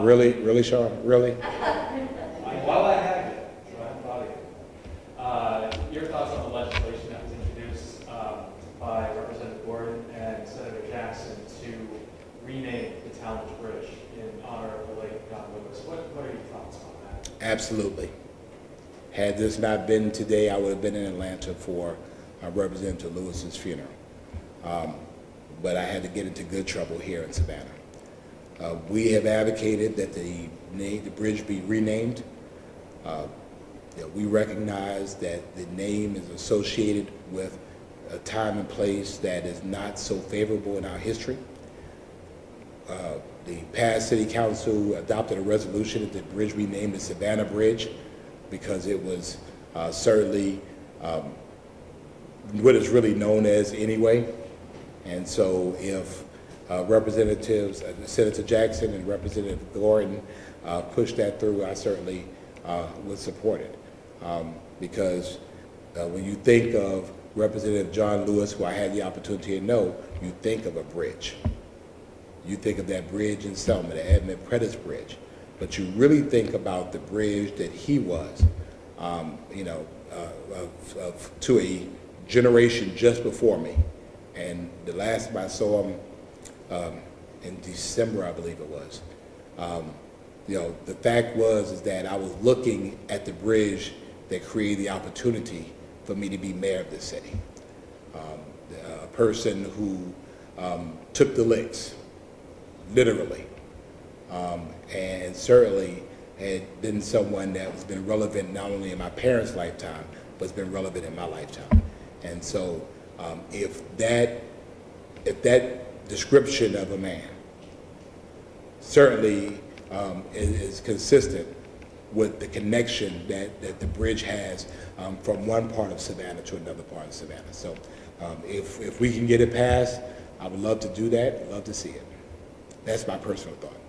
Really, really, Sean? Really? While I have you, so I haven't thought of you. Your thoughts on the legislation that was introduced by Representative Gordon and Senator Jackson to rename the Talmadge Bridge in honor of the late John Lewis. What are your thoughts on that? Absolutely. Had this not been today, I would have been in Atlanta for Representative Lewis's funeral. But I had to get into good trouble here in Savannah. We have advocated that the bridge be renamed. We recognize that the name is associated with a time and place that is not so favorable in our history. The past city council adopted a resolution that the bridge be named the Savannah Bridge because it was certainly what it's really known as anyway. And so if Representatives, Senator Jackson and Representative Gordon push that through, I certainly would support it. Because when you think of Representative John Lewis, who I had the opportunity to know, you think of a bridge. You think of that bridge in Selma, the Edmund Pettus Bridge. But you really think about the bridge that he was, to a generation just before me. And the last time I saw him, in December, I believe it was. The fact is that I was looking at the bridge that created the opportunity for me to be mayor of this city. A person who took the licks, literally, and certainly had been someone that has been relevant not only in my parents' lifetime, but has been relevant in my lifetime. And so if that description of a man certainly is consistent with the connection that the bridge has from one part of Savannah to another part of Savannah. So if we can get it passed, I would love to do that, love to see it. That's my personal thought.